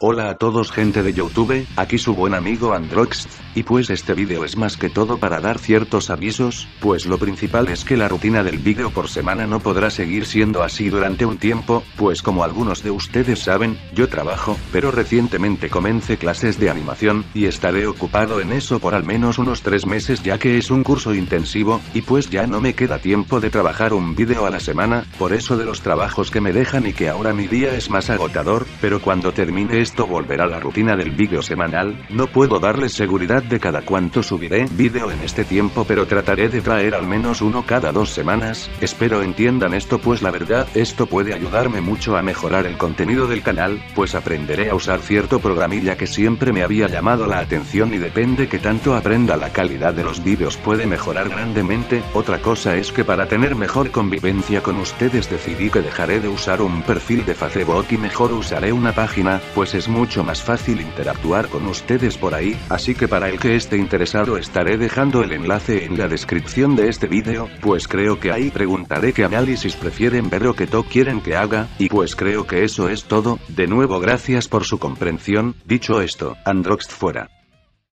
Hola a todos gente de YouTube, aquí su buen amigo Androxt, y pues este vídeo es más que todo para dar ciertos avisos, pues lo principal es que la rutina del vídeo por semana no podrá seguir siendo así durante un tiempo, pues como algunos de ustedes saben, yo trabajo, pero recientemente comencé clases de animación, y estaré ocupado en eso por al menos unos 3 meses ya que es un curso intensivo, y pues ya no me queda tiempo de trabajar un vídeo a la semana, por eso de los trabajos que me dejan y que ahora mi día es más agotador, pero cuando termine esto volverá la rutina del vídeo semanal. No puedo darles seguridad de cada cuánto subiré vídeo en este tiempo, pero trataré de traer al menos uno cada 2 semanas, espero entiendan esto pues la verdad esto puede ayudarme mucho a mejorar el contenido del canal, pues aprenderé a usar cierto programilla que siempre me había llamado la atención y depende que tanto aprenda la calidad de los vídeos puede mejorar grandemente. Otra cosa es que para tener mejor convivencia con ustedes decidí que dejaré de usar un perfil de Facebook y mejor usaré una página, pues es mucho más fácil interactuar con ustedes por ahí, así que para el que esté interesado estaré dejando el enlace en la descripción de este vídeo, pues creo que ahí preguntaré qué análisis prefieren ver o qué top quieren que haga, y pues creo que eso es todo. De nuevo gracias por su comprensión. Dicho esto, Androxt fuera.